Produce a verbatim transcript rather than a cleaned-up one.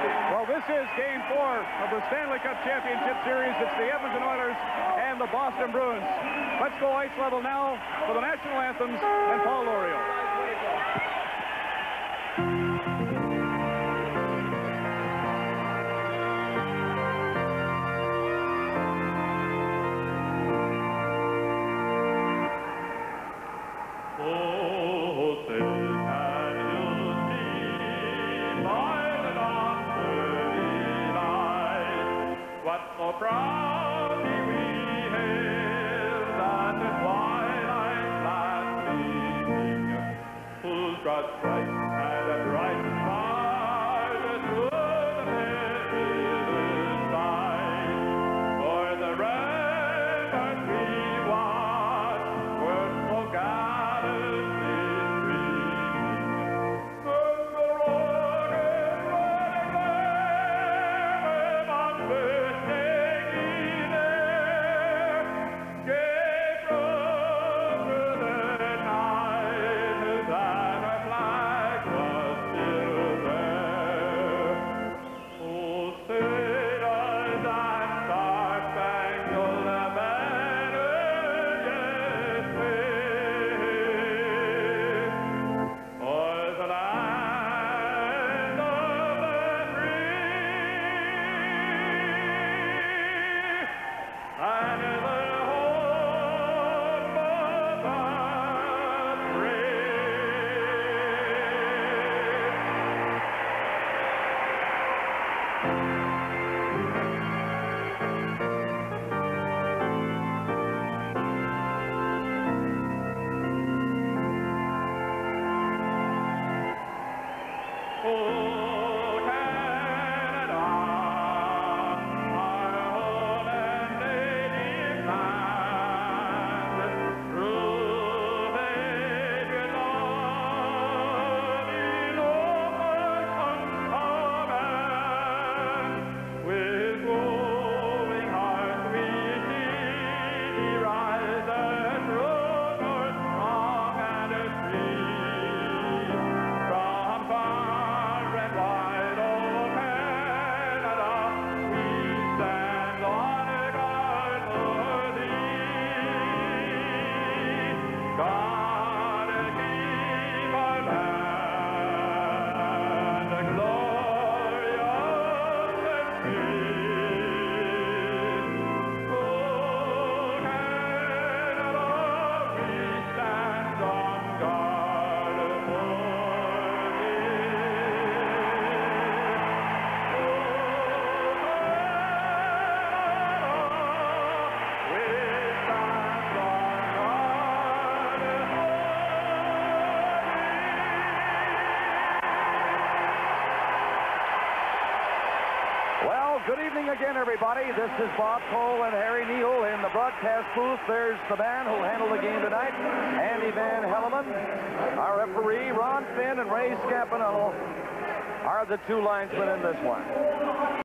Well, this is game four of the Stanley Cup Championship Series. It's the Edmonton Oilers and the Boston Bruins. Let's go ice level now for the National Anthems and Paul Lorio. Proudly we hail that the twilight's last gleaming, whose broad stripes and a bright star through the river's side. For the ramparts we watch were so gallantly streaming, and the rugged, rugged on birthday Good evening again, everybody. This is Bob Cole and Harry Neal in the broadcast booth. There's the man who'll handle the game tonight, Andy Van Helleman. Our referee, Ron Finn, and Ray Scapinello are the two linesmen in this one.